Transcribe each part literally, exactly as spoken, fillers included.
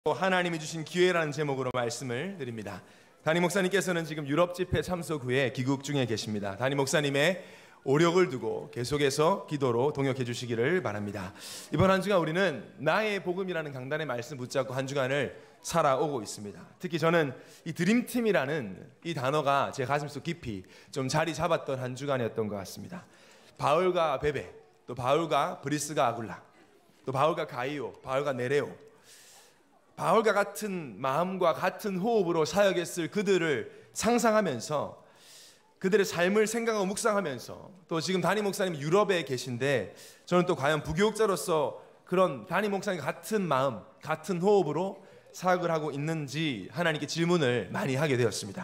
하나님이 주신 기회라는 제목으로 말씀을 드립니다. 담임 목사님께서는 지금 유럽 집회 참석 후에 귀국 중에 계십니다. 담임 목사님의 오력을 두고 계속해서 기도로 동역해 주시기를 바랍니다. 이번 한 주간 우리는 나의 복음이라는 강단의 말씀 붙잡고 한 주간을 살아오고 있습니다. 특히 저는 이 드림팀이라는 이 단어가 제 가슴속 깊이 좀 자리 잡았던 한 주간이었던 것 같습니다. 바울과 베베, 또 바울과 브리스가 아굴라, 또 바울과 가이오, 바울과 네레오, 바울과 같은 마음과 같은 호흡으로 사역했을 그들을 상상하면서 그들의 삶을 생각하고 묵상하면서 또 지금 담임 목사님 유럽에 계신데 저는 또 과연 부교육자로서 그런 담임 목사님과 같은 마음, 같은 호흡으로 사역을 하고 있는지 하나님께 질문을 많이 하게 되었습니다.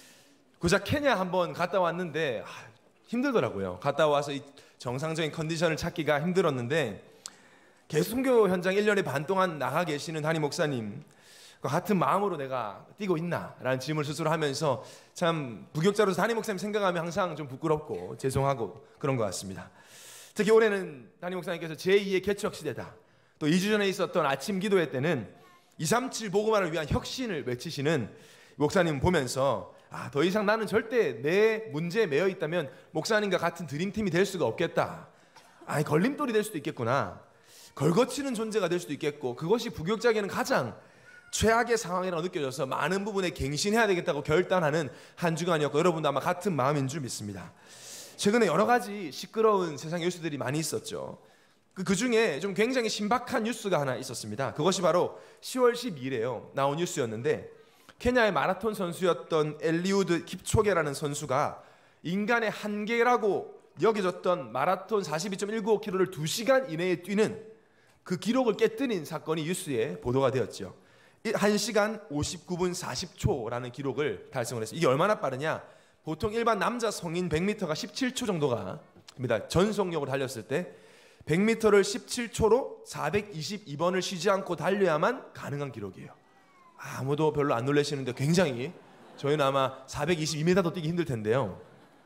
고작 케냐 한번 갔다 왔는데 아, 힘들더라고요. 갔다 와서 이 정상적인 컨디션을 찾기가 힘들었는데 계속 선교 현장 일 년의 반 동안 나가 계시는 담임 목사님 같은 마음으로 내가 뛰고 있나? 라는 질문을 스스로 하면서 참 부교육자로서 담임 목사님 생각하면 항상 좀 부끄럽고 죄송하고 그런 것 같습니다. 특히 올해는 담임 목사님께서 제이의 개척 시대다. 또 이 주 전에 있었던 아침 기도회 때는 이삼칠 복음화를 위한 혁신을 외치시는 목사님 보면서 아, 더 이상 나는 절대 내 문제에 매여 있다면 목사님과 같은 드림팀이 될 수가 없겠다. 아니 걸림돌이 될 수도 있겠구나. 걸거치는 존재가 될 수도 있겠고 그것이 부교육자에게는 가장 최악의 상황이라고 느껴져서 많은 부분에 갱신해야 되겠다고 결단하는 한 주간이었고 여러분도 아마 같은 마음인 줄 믿습니다. 최근에 여러 가지 시끄러운 세상 뉴스들이 많이 있었죠. 그, 그 중에 좀 굉장히 신박한 뉴스가 하나 있었습니다. 그것이 바로 시월 십이일에요 나온 뉴스였는데 케냐의 마라톤 선수였던 엘리우드 킵초게라는 선수가 인간의 한계라고 여겨졌던 마라톤 사십이 점 일구오 킬로미터를 두 시간 이내에 뛰는 그 기록을 깨뜨린 사건이 뉴스에 보도가 되었죠. 한 시간 오십구 분 사십 초라는 기록을 달성을 했어요. 이게 얼마나 빠르냐? 보통 일반 남자 성인 백 미터가 십칠 초 정도가 입니다. 전속력으로 달렸을 때 백 미터를 십칠 초로 사백이십이 번을 쉬지 않고 달려야만 가능한 기록이에요. 아무도 별로 안 놀라시는데 굉장히 저희는 아마 사백이십이 미터도 뛰기 힘들 텐데요.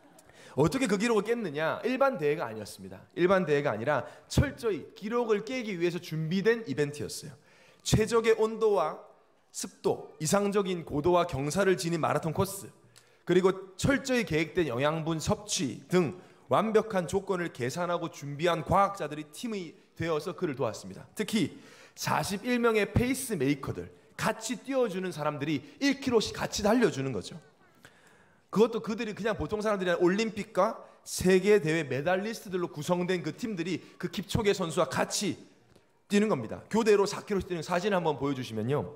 어떻게 그 기록을 깼느냐? 일반 대회가 아니었습니다. 일반 대회가 아니라 철저히 기록을 깨기 위해서 준비된 이벤트였어요. 최적의 온도와 습도, 이상적인 고도와 경사를 지닌 마라톤 코스, 그리고 철저히 계획된 영양분 섭취 등 완벽한 조건을 계산하고 준비한 과학자들이 팀이 되어서 그를 도왔습니다. 특히 사십일 명의 페이스 메이커들, 같이 뛰어주는 사람들이 일 킬로미터씩 같이 달려주는 거죠. 그것도 그들이 그냥 보통 사람들이 아니라 올림픽과 세계 대회 메달리스트들로 구성된 그 팀들이 그 킵초게 선수와 같이 뛰는 겁니다. 교대로 사 킬로미터씩 뛰는 사진 한번 보여주시면요.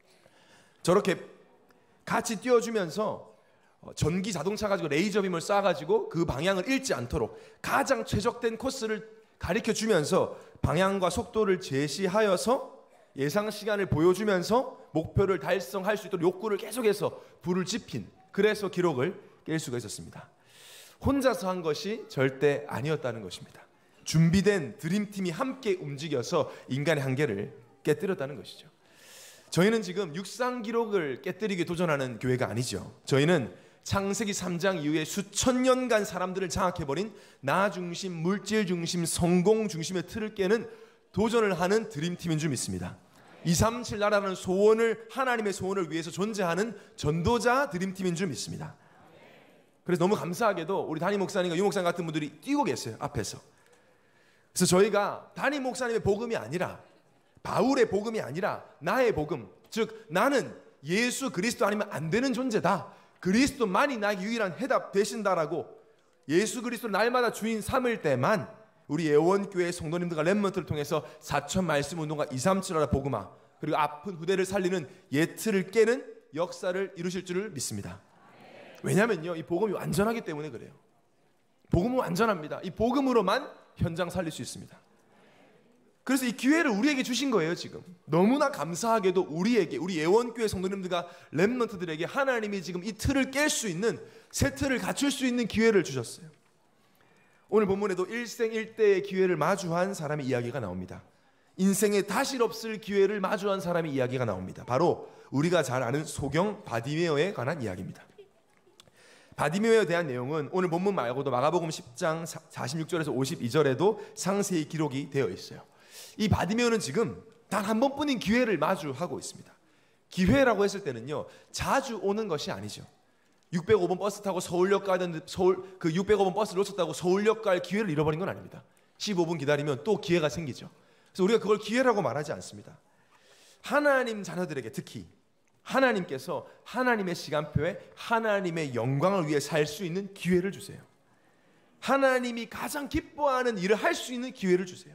저렇게 같이 뛰어주면서 전기 자동차 가지고 레이저빔을 쏴가지고 그 방향을 잃지 않도록 가장 최적된 코스를 가르쳐주면서 방향과 속도를 제시하여서 예상 시간을 보여주면서 목표를 달성할 수 있도록 욕구를 계속해서 불을 지핀, 그래서 기록을 깰 수가 있었습니다. 혼자서 한 것이 절대 아니었다는 것입니다. 준비된 드림팀이 함께 움직여서 인간의 한계를 깨뜨렸다는 것이죠. 저희는 지금 육상 기록을 깨뜨리기 도전하는 교회가 아니죠. 저희는 창세기 삼 장 이후에 수천 년간 사람들을 장악해버린 나 중심, 물질 중심, 성공 중심의 틀을 깨는 도전을 하는 드림팀인 줄 믿습니다. 이삼칠 나라는 소원을, 하나님의 소원을 위해서 존재하는 전도자 드림팀인 줄 믿습니다. 그래서 너무 감사하게도 우리 담임 목사님과 유 목사님 같은 분들이 뛰고 계세요, 앞에서. 그래서 저희가 담임 목사님의 복음이 아니라, 바울의 복음이 아니라 나의 복음, 즉 나는 예수 그리스도 아니면 안 되는 존재다, 그리스도만이 나에게 유일한 해답 되신다라고 예수 그리스도를 날마다 주인 삼을 때만 우리 예원교회 성도님들과 렘넌트를 통해서 사천 말씀 운동과 이삼칠 나라 복음화, 그리고 아픈 후대를 살리는 예틀을 깨는 역사를 이루실 줄을 믿습니다. 왜냐면요, 이 복음이 완전하기 때문에 그래요. 복음은 완전합니다. 이 복음으로만 현장 살릴 수 있습니다. 그래서 이 기회를 우리에게 주신 거예요. 지금 너무나 감사하게도 우리에게, 우리 예원교회 성도님들과 렘넌트들에게 하나님이 지금 이 틀을 깰 수 있는, 새 틀을 갖출 수 있는 기회를 주셨어요. 오늘 본문에도 일생일대의 기회를 마주한 사람의 이야기가 나옵니다. 인생에 다시 없을 기회를 마주한 사람의 이야기가 나옵니다. 바로 우리가 잘 아는 소경 바디메어에 관한 이야기입니다. 바디메어에 대한 내용은 오늘 본문 말고도 마가복음 십 장 사십육 절에서 오십이 절에도 상세히 기록이 되어 있어요. 이 바디메어는 지금 단 한 번뿐인 기회를 마주하고 있습니다. 기회라고 했을 때는요, 자주 오는 것이 아니죠. 육백오 번 버스 타고 서울역 가던 서울 그 육백오 번 버스를 놓쳤다고 서울역 갈 기회를 잃어버린 건 아닙니다. 십오 분 기다리면 또 기회가 생기죠. 그래서 우리가 그걸 기회라고 말하지 않습니다. 하나님 자녀들에게 특히 하나님께서 하나님의 시간표에 하나님의 영광을 위해 살 수 있는 기회를 주세요. 하나님이 가장 기뻐하는 일을 할 수 있는 기회를 주세요.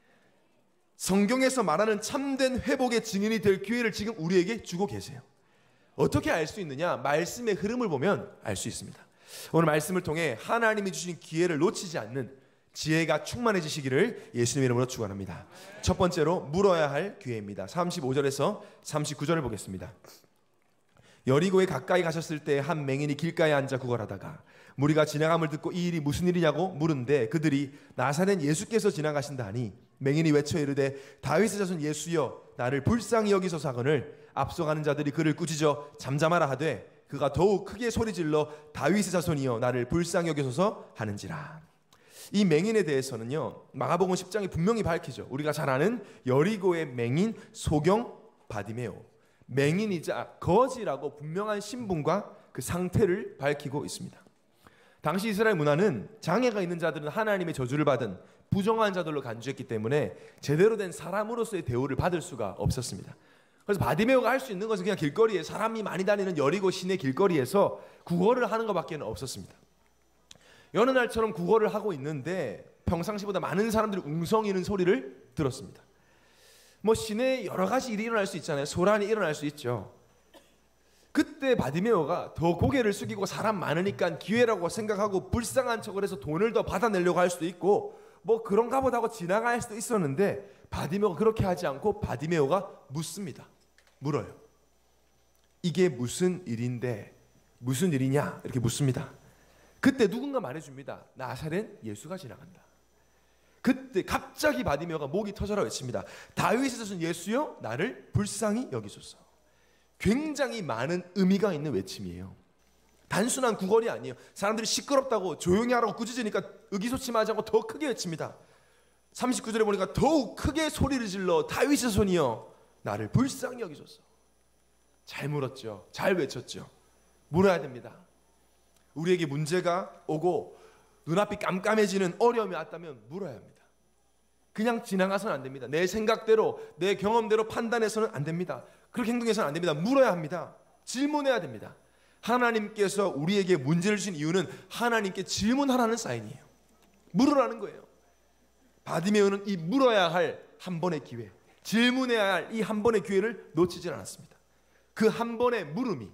성경에서 말하는 참된 회복의 증인이 될 기회를 지금 우리에게 주고 계세요. 어떻게 알 수 있느냐? 말씀의 흐름을 보면 알 수 있습니다. 오늘 말씀을 통해 하나님이 주신 기회를 놓치지 않는 지혜가 충만해지시기를 예수님의 이름으로 축원합니다. 첫 번째로 물어야 할 기회입니다. 삼십오 절에서 삼십구 절을 보겠습니다. 여리고에 가까이 가셨을 때 한 맹인이 길가에 앉아 구걸하다가 무리가 지나감을 듣고 이 일이 무슨 일이냐고 물은데 그들이 나사렛 예수께서 지나가신다 하니 맹인이 외쳐 이르되 다윗의 자손 예수여 나를 불쌍히 여기소서 하거늘 앞서가는 자들이 그를 꾸짖어 잠잠하라 하되 그가 더욱 크게 소리질러 다윗의 자손이여 나를 불쌍히 여기소서 하는지라. 이 맹인에 대해서는요, 마가복음 십 장이 분명히 밝히죠. 우리가 잘 아는 여리고의 맹인 소경 바디메오, 맹인이자 거지라고 분명한 신분과 그 상태를 밝히고 있습니다. 당시 이스라엘 문화는 장애가 있는 자들은 하나님의 저주를 받은 부정한 자들로 간주했기 때문에 제대로 된 사람으로서의 대우를 받을 수가 없었습니다. 그래서 바디메오가 할 수 있는 것은 그냥 길거리에 사람이 많이 다니는 여리고 시내 길거리에서 구걸을 하는 것밖에 없었습니다. 여느 날처럼 구걸을 하고 있는데 평상시보다 많은 사람들이 웅성이는 소리를 들었습니다. 뭐 시내에 여러 가지 일이 일어날 수 있잖아요. 소란이 일어날 수 있죠. 그때 바디메오가 더 고개를 숙이고 사람 많으니까 기회라고 생각하고 불쌍한 척을 해서 돈을 더 받아내려고 할 수도 있고 뭐 그런가 보다 하고 지나갈 수도 있었는데 바디메오가 그렇게 하지 않고 바디메오가 묻습니다. 물어요. 이게 무슨 일인데 무슨 일이냐 이렇게 묻습니다. 그때 누군가 말해줍니다. 나사렛 예수가 지나간다. 그때 갑자기 바디메오가 목이 터져라 외칩니다. 다윗의 자손 예수여 나를 불쌍히 여기소서. 굉장히 많은 의미가 있는 외침이에요. 단순한 구걸이 아니에요. 사람들이 시끄럽다고 조용히 하라고 꾸짖으니까 의기소침하지 않고 더 크게 외칩니다. 삼십구 절에 보니까 더욱 크게 소리를 질러 다윗의 자손이여 나를 불쌍히 여기소서. 잘 물었죠. 잘 외쳤죠. 물어야 됩니다. 우리에게 문제가 오고 눈앞이 깜깜해지는 어려움이 왔다면 물어야 합니다. 그냥 지나가서는 안 됩니다. 내 생각대로 내 경험대로 판단해서는 안 됩니다. 그렇게 행동해서는 안 됩니다. 물어야 합니다. 질문해야 됩니다. 하나님께서 우리에게 문제를 주신 이유는 하나님께 질문하라는 사인이에요. 물으라는 거예요. 바디메오는 이 물어야 할 한 번의 기회, 질문해야 할 이 한 번의 기회를 놓치질 않았습니다. 그 한 번의 물음이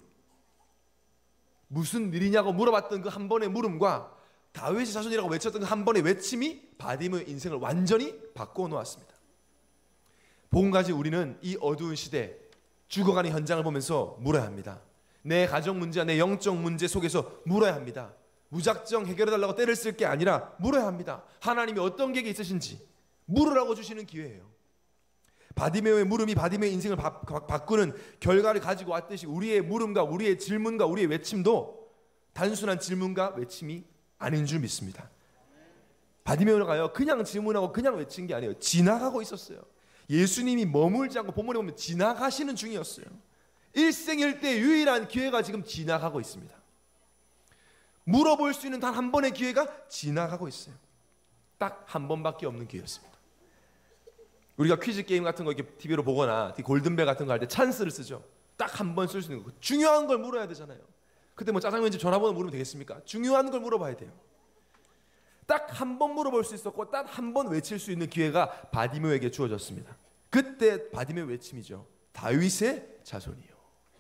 무슨 일이냐고 물어봤던 그 한 번의 물음과 다윗의 자손이라고 외쳤던 그 한 번의 외침이 바디메오의 인생을 완전히 바꿔 놓았습니다. 복음 가진 우리는 이 어두운 시대 죽어가는 현장을 보면서 물어야 합니다. 내 가정 문제와 내 영적 문제 속에서 물어야 합니다. 무작정 해결해달라고 때를 쓸 게 아니라 물어야 합니다. 하나님이 어떤 계획이 있으신지 물으라고 주시는 기회예요. 바디메오의 물음이 바디메오의 인생을 바, 바, 바꾸는 결과를 가지고 왔듯이 우리의 물음과 우리의 질문과 우리의 외침도 단순한 질문과 외침이 아닌 줄 믿습니다. 바디메오가요 그냥 질문하고 그냥 외친 게 아니에요. 지나가고 있었어요. 예수님이 머물지 않고 본문에 보면 지나가시는 중이었어요. 일생일대 유일한 기회가 지금 지나가고 있습니다. 물어볼 수 있는 단 한 번의 기회가 지나가고 있어요. 딱 한 번밖에 없는 기회였습니다. 우리가 퀴즈 게임 같은 거 이렇게 티비로 보거나 골든벨 같은 거 할 때 찬스를 쓰죠. 딱 한 번 쓸 수 있는 거. 중요한 걸 물어야 되잖아요. 그때 뭐 짜장면집 전화번호 물으면 되겠습니까? 중요한 걸 물어봐야 돼요. 딱 한 번 물어볼 수 있었고 딱 한 번 외칠 수 있는 기회가 바디메오에게 주어졌습니다. 그때 바디메오 외침이죠. 다윗의 자손이요.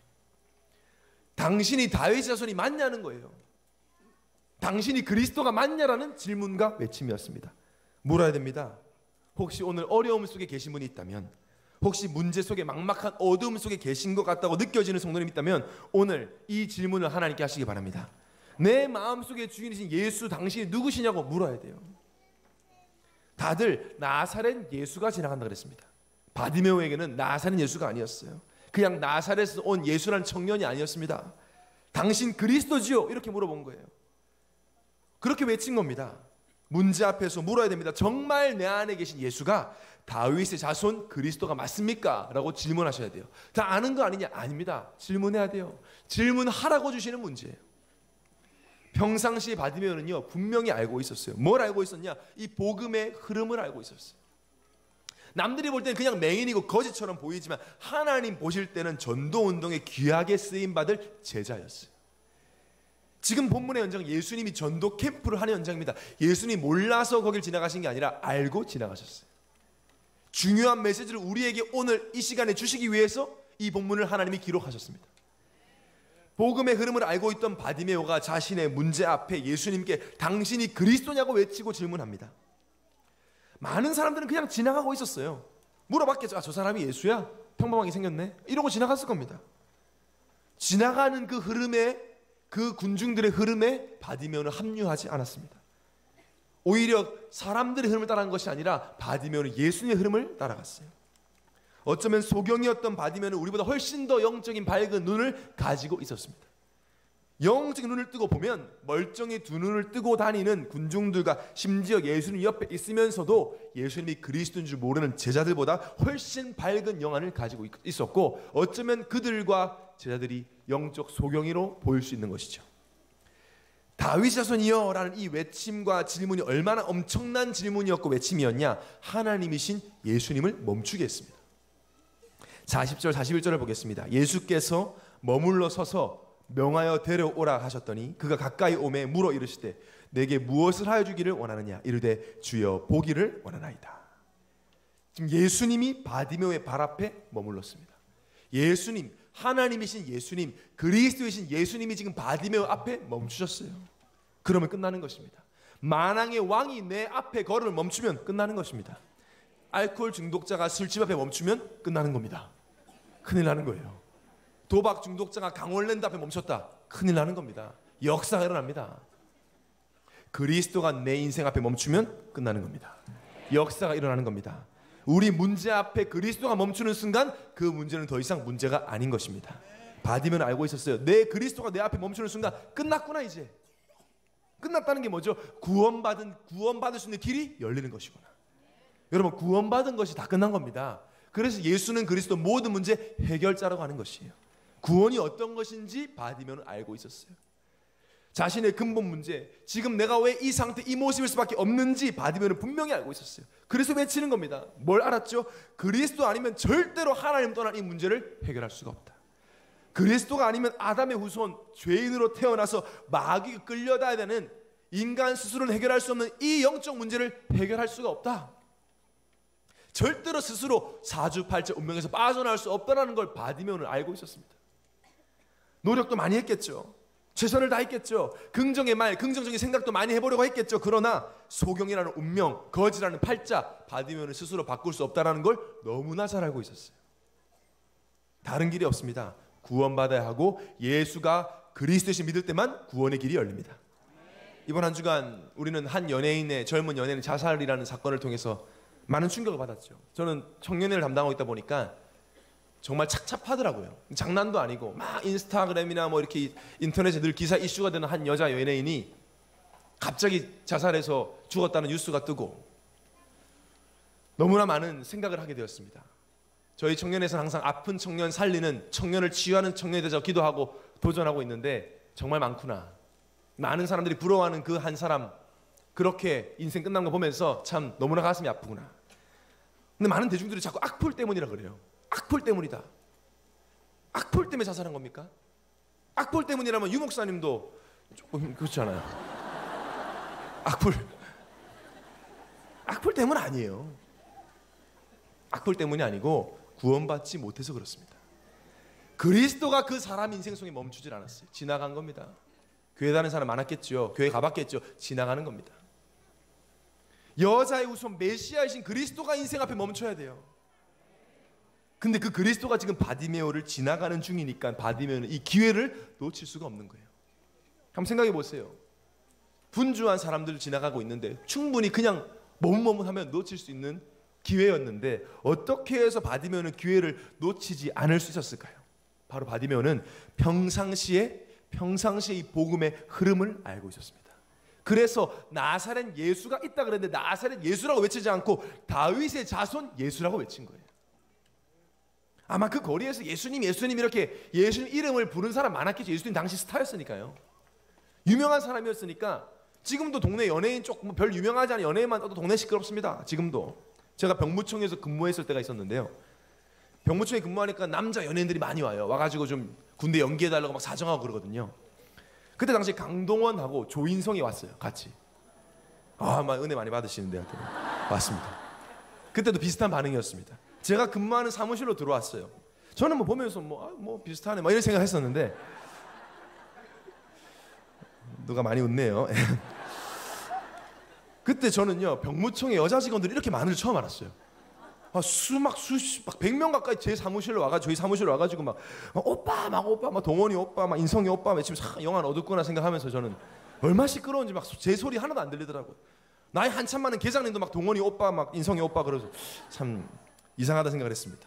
당신이 다윗의 자손이 맞냐는 거예요. 당신이 그리스도가 맞냐라는 질문과 외침이었습니다. 물어야 됩니다. 혹시 오늘 어려움 속에 계신 분이 있다면, 혹시 문제 속에 막막한 어두움 속에 계신 것 같다고 느껴지는 성도님이 있다면 오늘 이 질문을 하나님께 하시기 바랍니다. 내 마음속에 주인이신 예수 당신이 누구시냐고 물어야 돼요. 다들 나사렛 예수가 지나간다 그랬습니다. 바디메오에게는 나사렛 예수가 아니었어요. 그냥 나사렛에서 온 예수라는 청년이 아니었습니다. 당신 그리스도지요? 이렇게 물어본 거예요. 그렇게 외친 겁니다. 문제 앞에서 물어야 됩니다. 정말 내 안에 계신 예수가 다윗의 자손 그리스도가 맞습니까? 라고 질문하셔야 돼요. 다 아는 거 아니냐? 아닙니다. 질문해야 돼요. 질문하라고 주시는 문제예요. 평상시에 바디메오는요 분명히 알고 있었어요. 뭘 알고 있었냐? 이 복음의 흐름을 알고 있었어요. 남들이 볼 때는 그냥 맹인이고 거지처럼 보이지만 하나님 보실 때는 전도운동에 귀하게 쓰임받을 제자였어요. 지금 본문의 연장은 예수님이 전도 캠프를 하는 연장입니다. 예수님이 몰라서 거길 지나가신 게 아니라 알고 지나가셨어요. 중요한 메시지를 우리에게 오늘 이 시간에 주시기 위해서 이 본문을 하나님이 기록하셨습니다. 복음의 흐름을 알고 있던 바디메오가 자신의 문제 앞에 예수님께 당신이 그리스도냐고 외치고 질문합니다. 많은 사람들은 그냥 지나가고 있었어요. 물어봤겠죠. 아, 저 사람이 예수야? 평범하게 생겼네? 이러고 지나갔을 겁니다. 지나가는 그 흐름에, 그 군중들의 흐름에 바디메오는 합류하지 않았습니다. 오히려 사람들의 흐름을 따라간 것이 아니라 바디메오는 예수님의 흐름을 따라갔어요. 어쩌면 소경이었던 바디메오는 우리보다 훨씬 더 영적인 밝은 눈을 가지고 있었습니다. 영적인 눈을 뜨고 보면 멀쩡히 두 눈을 뜨고 다니는 군중들과 심지어 예수님 옆에 있으면서도 예수님이 그리스도인 줄 모르는 제자들보다 훨씬 밝은 영안을 가지고 있었고, 어쩌면 그들과 제자들이 영적 소경이로 보일 수 있는 것이죠. 다윗 자손이여 라는 이 외침과 질문이 얼마나 엄청난 질문이었고 외침이었냐? 하나님이신 예수님을 멈추게 했습니다. 사십 절 사십일 절을 보겠습니다. 예수께서 머물러 서서 명하여 데려오라 하셨더니 그가 가까이 오매 물어 이르시되 내게 무엇을 하여 주기를 원하느냐? 이르되 주여 보기를 원하나이다. 지금 예수님이 바디메오의 발 앞에 머물렀습니다. 예수님, 하나님이신 예수님, 그리스도이신 예수님이 지금 바디메오 앞에 멈추셨어요. 그러면 끝나는 것입니다. 만왕의 왕이 내 앞에 걸음을 멈추면 끝나는 것입니다. 알코올 중독자가 술집 앞에 멈추면 끝나는 겁니다. 큰일 나는 거예요. 도박 중독자가 강원랜드 앞에 멈췄다. 큰일 나는 겁니다. 역사가 일어납니다. 그리스도가 내 인생 앞에 멈추면 끝나는 겁니다. 역사가 일어나는 겁니다. 우리 문제 앞에 그리스도가 멈추는 순간 그 문제는 더 이상 문제가 아닌 것입니다. 바디메오는 알고 있었어요. 내 그리스도가 내 앞에 멈추는 순간 끝났구나. 이제 끝났다는 게 뭐죠? 구원받은 구원받을 수 있는 길이 열리는 것이구나. 여러분, 구원받은 것이 다 끝난 겁니다. 그래서 예수는 그리스도 모든 문제 해결자라고 하는 것이에요. 구원이 어떤 것인지 바디메오는 알고 있었어요. 자신의 근본 문제, 지금 내가 왜 이 상태, 이 모습일 수밖에 없는지 바디메오는 분명히 알고 있었어요. 그래서 외치는 겁니다. 뭘 알았죠? 그리스도 아니면 절대로 하나님 떠난 이 문제를 해결할 수가 없다. 그리스도가 아니면 아담의 후손, 죄인으로 태어나서 마귀가 끌려다야 되는 인간 스스로는 해결할 수 없는 이 영적 문제를 해결할 수가 없다. 절대로 스스로 사주팔자 운명에서 빠져나올 수 없다는 걸 바디메오는 알고 있었습니다. 노력도 많이 했겠죠. 최선을 다했겠죠. 긍정의 말, 긍정적인 생각도 많이 해보려고 했겠죠. 그러나 소경이라는 운명, 거지라는 팔자, 바디메오는 스스로 바꿀 수 없다는 걸 너무나 잘 알고 있었어요. 다른 길이 없습니다. 구원받아야 하고 예수가 그리스도이신 믿을 때만 구원의 길이 열립니다. 이번 한 주간 우리는 한 연예인의 젊은 연예인 자살이라는 사건을 통해서 많은 충격을 받았죠. 저는 청년회를 담당하고 있다 보니까 정말 착잡하더라고요. 장난도 아니고 막 인스타그램이나 뭐 이렇게 인터넷에 늘 기사 이슈가 되는 한 여자 연예인이 갑자기 자살해서 죽었다는 뉴스가 뜨고 너무나 많은 생각을 하게 되었습니다. 저희 청년회에서는 항상 아픈 청년 살리는, 청년을 치유하는 청년에 대해서 기도하고 도전하고 있는데 정말 많구나. 많은 사람들이 부러워하는 그 한 사람, 그렇게 인생 끝난 거 보면서 참 너무나 가슴이 아프구나. 근데 많은 대중들이 자꾸 악플 때문이라 그래요. 악플 때문이다. 악플 때문에 자살한 겁니까? 악플 때문이라면 유 목사님도 조금 그렇잖아요. 악플 악플 때문 아니에요. 악플 때문이 아니고 구원받지 못해서 그렇습니다. 그리스도가 그 사람 인생 속에 멈추질 않았어요. 지나간 겁니다. 교회 다니는 사람 많았겠죠. 교회 가봤겠죠. 지나가는 겁니다. 여자의 우선 메시아이신 그리스도가 인생 앞에 멈춰야 돼요. 근데 그 그리스도가 지금 바디메오를 지나가는 중이니까 바디메오는 이 기회를 놓칠 수가 없는 거예요. 한번 생각해 보세요. 분주한 사람들 지나가고 있는데 충분히 그냥 머뭇머뭇하면 놓칠 수 있는 기회였는데 어떻게 해서 바디메오는 기회를 놓치지 않을 수 있었을까요? 바로 바디메오는 평상시에 평상시에 이 복음의 흐름을 알고 있었습니다. 그래서 나사렛 예수가 있다 그랬는데 나사렛 예수라고 외치지 않고 다윗의 자손 예수라고 외친 거예요. 아마 그 거리에서 예수님 예수님 이렇게 예수님 이름을 부른 사람 많았겠죠. 예수님 당시 스타였으니까요. 유명한 사람이었으니까. 지금도 동네 연예인 조금 별 유명하지 않은 연예인만 떠도 동네 시끄럽습니다. 지금도. 제가 병무청에서 근무했을 때가 있었는데요. 병무청에 근무하니까 남자 연예인들이 많이 와요. 와가지고 좀 군대 연기해달라고 막 사정하고 그러거든요. 그때 당시 강동원하고 조인성이 왔어요. 같이. 아, 막 은혜 많이 받으시는데 왔습니다. 그때도 비슷한 반응이었습니다. 제가 근무하는 사무실로 들어왔어요. 저는 뭐 보면서 뭐, 아, 뭐 비슷하네 막 이런 생각했었는데 누가 많이 웃네요. 그때 저는요 병무청에 여자 직원들이 이렇게 많은 줄 처음 알았어요. 아, 수막 수십 막 백 명 가까이 제 사무실로 와가 저희 사무실로 와가지고 막, 막 오빠 막 오빠 막 동원이 오빠 막 인성이 오빠 막 지금 영화는 어둡구나 생각하면서 저는 얼마 시끄러운지 막 제 소리 하나도 안 들리더라고요. 나이 한참 많은 계장님도 막 동원이 오빠 막 인성이 오빠 그래서 참 이상하다 생각을 했습니다.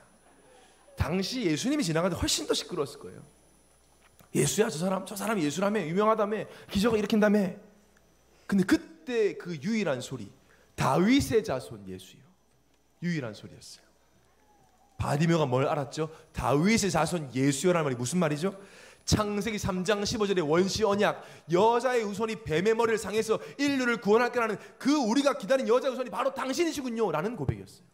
당시 예수님이 지나가는데 훨씬 더 시끄러웠을 거예요. 예수야 저 사람 저 사람이 예수라며 유명하다며 기적을 일으킨다며. 근데 그때 그 유일한 소리 다윗의 자손 예수요. 유일한 소리였어요. 바디메오가 뭘 알았죠? 다윗의 자손 예수여라는 말이 무슨 말이죠? 창세기 삼 장 십오 절의 원시 언약 여자의 후손이 뱀의 머리를 상해서 인류를 구원할 거라는 그 우리가 기다린 여자의 후손이 바로 당신이시군요 라는 고백이었어요.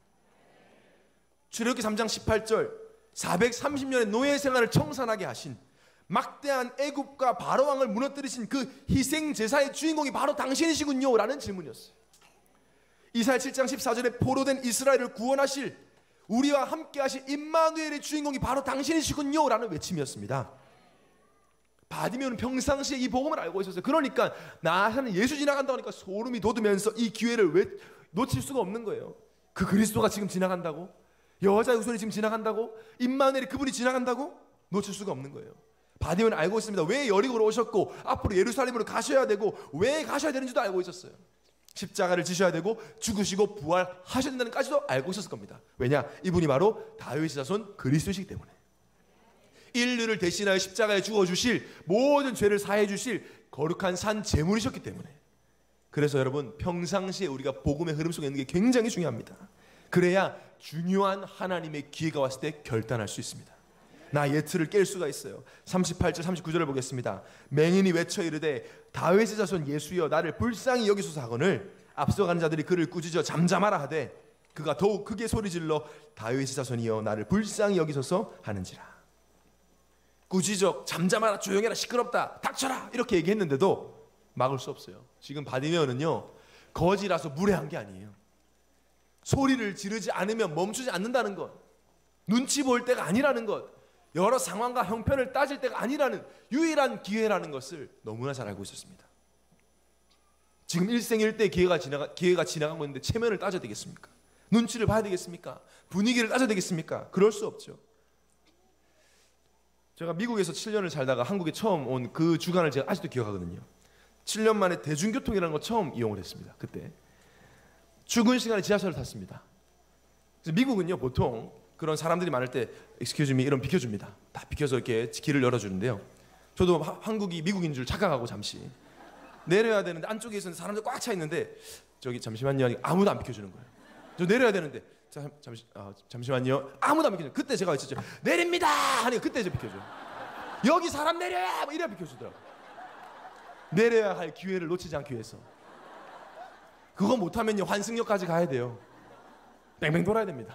출애굽기 삼 장 십팔 절 사백삼십 년의 노예 생활을 청산하게 하신 막대한 애굽과 바로왕을 무너뜨리신 그 희생 제사의 주인공이 바로 당신이시군요 라는 질문이었어요. 이사야 칠 장 십사 절에 포로된 이스라엘을 구원하실 우리와 함께 하실 임마누엘의 주인공이 바로 당신이시군요 라는 외침이었습니다. 바디메오는 평상시에 이 복음을 알고 있었어요. 그러니까 나사렛 예수 지나간다고 하니까 소름이 돋으면서 이 기회를 왜 놓칠 수가 없는 거예요. 그 그리스도가 지금 지나간다고? 여자의 후손이 지금 지나간다고? 임마누엘이 그분이 지나간다고? 놓칠 수가 없는 거예요. 바디메오는 알고 있습니다. 왜 여리고로 오셨고 앞으로 예루살렘으로 가셔야 되고 왜 가셔야 되는지도 알고 있었어요. 십자가를 지셔야 되고 죽으시고 부활하셔야 된다는 까지도 알고 있었을 겁니다. 왜냐? 이분이 바로 다윗의 자손 그리스도시기 때문에. 인류를 대신하여 십자가에 죽어주실 모든 죄를 사해 주실 거룩한 산 제물이셨기 때문에. 그래서 여러분 평상시에 우리가 복음의 흐름 속에 있는 게 굉장히 중요합니다. 그래야 중요한 하나님의 기회가 왔을 때 결단할 수 있습니다. 나 예틀을 깰 수가 있어요. 삼십팔 절 삼십구 절을 보겠습니다. 맹인이 외쳐 이르되 다윗의 자손 예수여 나를 불쌍히 여기소서 하거늘 앞서가는 자들이 그를 꾸짖어 잠잠하라 하되 그가 더욱 크게 소리질러 다윗의 자손이여 나를 불쌍히 여기소서 하는지라. 꾸짖어 잠잠하라 조용해라 시끄럽다 닥쳐라 이렇게 얘기했는데도 막을 수 없어요. 지금 바디메오는요 거지라서 무례한 게 아니에요. 소리를 지르지 않으면 멈추지 않는다는 것, 눈치 볼 때가 아니라는 것, 여러 상황과 형편을 따질 때가 아니라는 유일한 기회라는 것을 너무나 잘 알고 있었습니다. 지금 일생일대 기회가 지나가, 기회가 지나가고 있는데 체면을 따져야 되겠습니까? 눈치를 봐야 되겠습니까? 분위기를 따져야 되겠습니까? 그럴 수 없죠. 제가 미국에서 칠 년을 살다가 한국에 처음 온 그 주간을 제가 아직도 기억하거든요. 칠 년 만에 대중교통이라는 거 처음 이용을 했습니다. 그때 출근 시간에 지하철을 탔습니다. 그래서 미국은요 보통 그런 사람들이 많을 때 excuse me 이런 비켜줍니다. 다 비켜서 이렇게 길을 열어주는데요. 저도 하, 한국이 미국인 줄 착각하고 잠시 내려야 되는데 안쪽에 있었는데 사람들 꽉 차 있는데 저기 잠시만요 아무도 안 비켜주는 거예요. 저 내려야 되는데 자, 잠시, 아, 잠시만요 아무도 안 비켜줘요. 그때 제가 있었죠. 내립니다 하니까 그때 이제 비켜줘요. 여기 사람 내려야 뭐 이래야 비켜주더라고요. 내려야 할 기회를 놓치지 않기 위해서. 그거 못하면요 환승역까지 가야 돼요. 뺑뺑 돌아야 됩니다.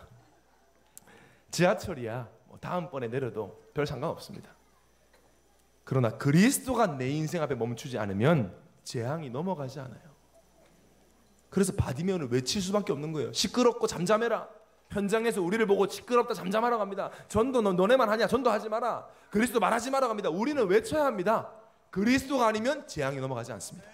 지하철이야 뭐 다음번에 내려도 별 상관없습니다. 그러나 그리스도가 내 인생 앞에 멈추지 않으면 재앙이 넘어가지 않아요. 그래서 바디메오는 외칠 수밖에 없는 거예요. 시끄럽고 잠잠해라. 현장에서 우리를 보고 시끄럽다 잠잠하라고 합니다. 전도 너, 너네만 하냐 전도 하지 마라. 그리스도 말하지 마라고 합니다. 우리는 외쳐야 합니다. 그리스도가 아니면 재앙이 넘어가지 않습니다.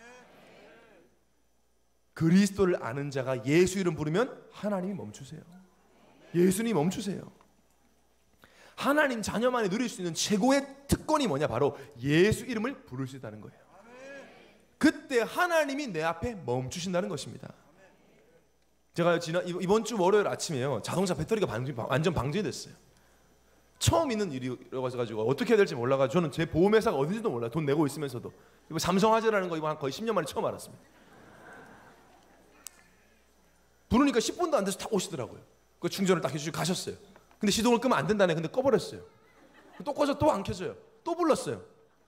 그리스도를 아는 자가 예수 이름 부르면 하나님이 멈추세요. 예수님이 멈추세요. 하나님 자녀만이 누릴 수 있는 최고의 특권이 뭐냐? 바로 예수 이름을 부를 수 있다는 거예요. 그때 하나님이 내 앞에 멈추신다는 것입니다. 제가 지난 이번 주 월요일 아침에요 자동차 배터리가 완전 방전이 됐어요. 처음 있는 일이라고 해가지고 어떻게 해야 될지 몰라가지고 저는 제 보험회사가 어딘지도 몰라요. 돈 내고 있으면서도. 이거 삼성화재라는 거 이거 한 거의 십 년 만에 처음 알았습니다. 부르니까 십 분도 안 돼서 딱 오시더라고요. 그 충전을 딱 해주시고 가셨어요. 근데 시동을 끄면 안 된다네. 근데 꺼버렸어요. 또 꺼져 또 안 켜져요. 또 불렀어요.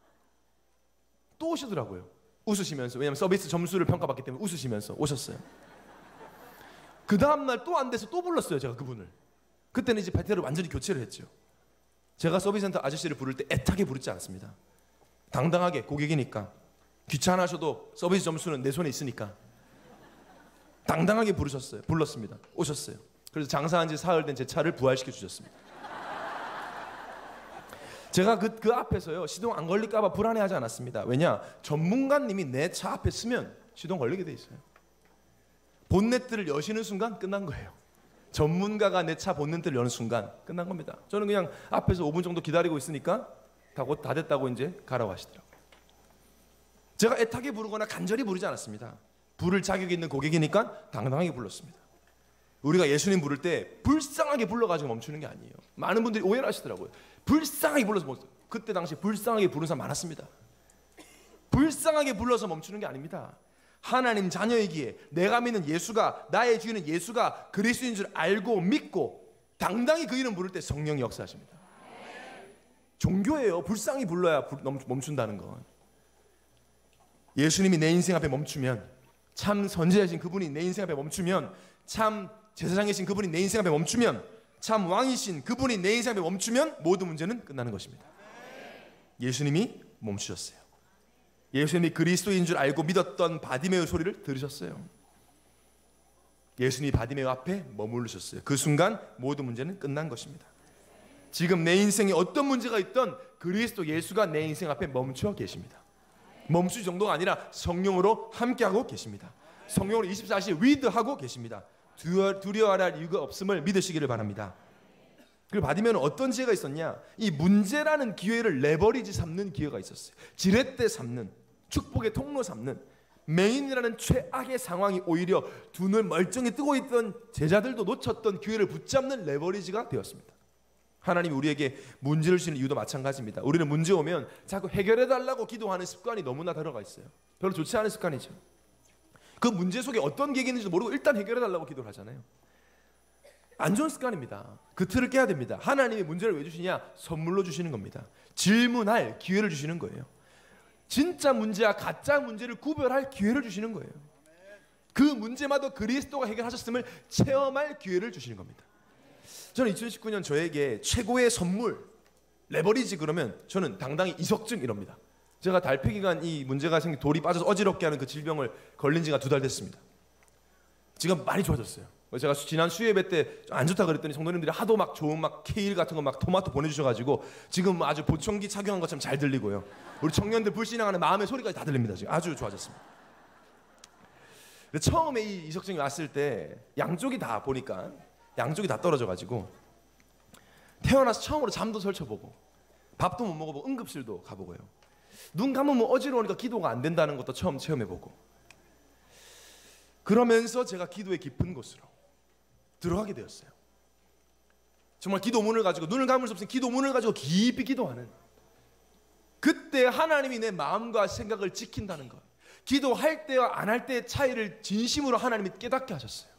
또 오시더라고요. 웃으시면서. 왜냐면 서비스 점수를 평가받기 때문에 웃으시면서 오셨어요. 그 다음날 또 안 돼서 또 불렀어요. 제가 그분을. 그때는 이제 배터리를 완전히 교체를 했죠. 제가 서비스센터 아저씨를 부를 때 애타게 부르지 않습니다. 당당하게 고객이니까 귀찮아하셔도 서비스 점수는 내 손에 있으니까 당당하게 부르셨어요. 불렀습니다. 오셨어요. 그래서 장사한 지 사흘 된 제 차를 부활시켜 주셨습니다. 제가 그, 그 앞에서요 시동 안 걸릴까 봐 불안해하지 않았습니다. 왜냐? 전문가님이 내 차 앞에 쓰면 시동 걸리게 돼 있어요. 본네트를 여시는 순간 끝난 거예요. 전문가가 내 차 본네트를 여는 순간 끝난 겁니다. 저는 그냥 앞에서 오 분 정도 기다리고 있으니까 다 곧 다 됐다고 이제 가라고 하시더라고요. 제가 애타게 부르거나 간절히 부르지 않았습니다. 부를 자격이 있는 고객이니까 당당하게 불렀습니다. 우리가 예수님 부를 때 불쌍하게 불러가지고 멈추는 게 아니에요. 많은 분들이 오해를 하시더라고요. 불쌍하게 불러서 멈추. 그때 당시 불쌍하게 부르는 사람 많았습니다. 불쌍하게 불러서 멈추는 게 아닙니다. 하나님 자녀이기에 내가 믿는 예수가, 나의 주인은 예수가 그리스도인 줄 알고 믿고 당당히 그 이름 부를 때 성령이 역사하십니다. 종교예요. 불쌍히 불러야 멈춘다는 건. 예수님이 내 인생 앞에 멈추면, 참 선지자이신 그분이 내 인생 앞에 멈추면, 참 제사장이신 그분이 내 인생 앞에 멈추면, 참 왕이신 그분이 내 인생 앞에 멈추면 모든 문제는 끝나는 것입니다. 예수님이 멈추셨어요. 예수님이 그리스도인 줄 알고 믿었던 바디메오 소리를 들으셨어요. 예수님이 바디메오 앞에 머무르셨어요. 그 순간 모든 문제는 끝난 것입니다. 지금 내 인생에 어떤 문제가 있던 그리스도 예수가 내 인생 앞에 멈춰 계십니다. 멈출 정도가 아니라 성령으로 함께하고 계십니다. 성령으로 이십사 시 위드하고 계십니다. 두려워할 이유가 없음을 믿으시기를 바랍니다. 그리고 바디메오는 어떤 지혜가 있었냐? 이 문제라는 기회를 레버리지 삼는 기회가 있었어요. 지렛대 삼는, 축복의 통로 삼는, 맹인이라는 최악의 상황이 오히려 두 눈 멀쩡히 뜨고 있던 제자들도 놓쳤던 기회를 붙잡는 레버리지가 되었습니다. 하나님이 우리에게 문제를 주시는 이유도 마찬가지입니다. 우리는 문제 오면 자꾸 해결해달라고 기도하는 습관이 너무나 들어가 있어요. 별로 좋지 않은 습관이죠. 그 문제 속에 어떤 계획이 있는지도 모르고 일단 해결해달라고 기도를 하잖아요. 안 좋은 습관입니다. 그 틀을 깨야 됩니다. 하나님이 문제를 왜 주시냐? 선물로 주시는 겁니다. 질문할 기회를 주시는 거예요. 진짜 문제와 가짜 문제를 구별할 기회를 주시는 거예요. 그 문제마다 그리스도가 해결하셨음을 체험할 기회를 주시는 겁니다. 저는 이천십구 년 저에게 최고의 선물, 레버리지 그러면 저는 당당히 이석증 이럽니다. 제가 달팽이관 이 문제가 생긴 돌이 빠져서 어지럽게 하는 그 질병을 걸린 지가 두 달 됐습니다. 지금 많이 좋아졌어요. 제가 지난 수예배 때 안 좋다 그랬더니 성도님들이 하도 막 좋은 막 케일 같은 거 막 토마토 보내주셔가지고 지금 아주 보청기 착용한 것처럼 잘 들리고요. 우리 청년들 불신앙하는 마음의 소리까지 다 들립니다. 지금 아주 좋아졌습니다. 근데 처음에 이 이석증이 왔을 때 양쪽이 다 보니까 양쪽이 다 떨어져가지고 태어나서 처음으로 잠도 설쳐보고 밥도 못 먹어보고 응급실도 가보고요. 눈 감으면 어지러우니까 기도가 안 된다는 것도 처음 체험해보고 그러면서 제가 기도의 깊은 곳으로 들어가게 되었어요. 정말 기도문을 가지고 눈을 감을 수 없으니 기도문을 가지고 깊이 기도하는 그때 하나님이 내 마음과 생각을 지킨다는 것, 기도할 때와 안 할 때의 차이를 진심으로 하나님이 깨닫게 하셨어요.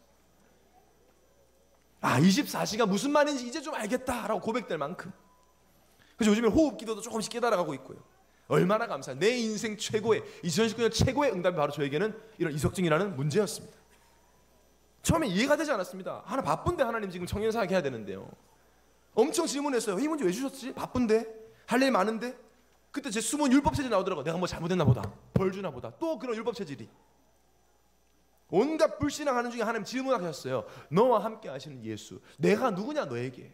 아, 이십사 시가 무슨 말인지 이제 좀 알겠다라고 고백될 만큼. 그래서 요즘에 호흡 기도도 조금씩 깨달아가고 있고요. 얼마나 감사해요. 내 인생 최고의 이천십구 년 최고의 응답이 바로 저에게는 이런 이석증이라는 문제였습니다. 처음에 이해가 되지 않았습니다. 하나 바쁜데 하나님 지금 청년사역 해야 되는데요. 엄청 질문했어요. 이 문제 왜 주셨지? 바쁜데? 할 일 많은데? 그때 제 숨은 율법 체질 나오더라고요. 내가 뭐 잘못했나 보다. 벌 주나 보다. 또 그런 율법 체질이. 온갖 불신앙하는 중에 하나님 질문하게 하셨어요. 너와 함께 하시는 예수, 내가 누구냐 너에게?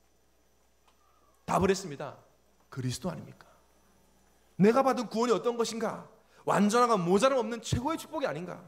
답을 했습니다. 그리스도 아닙니까? 내가 받은 구원이 어떤 것인가? 완전하고 모자람 없는 최고의 축복이 아닌가?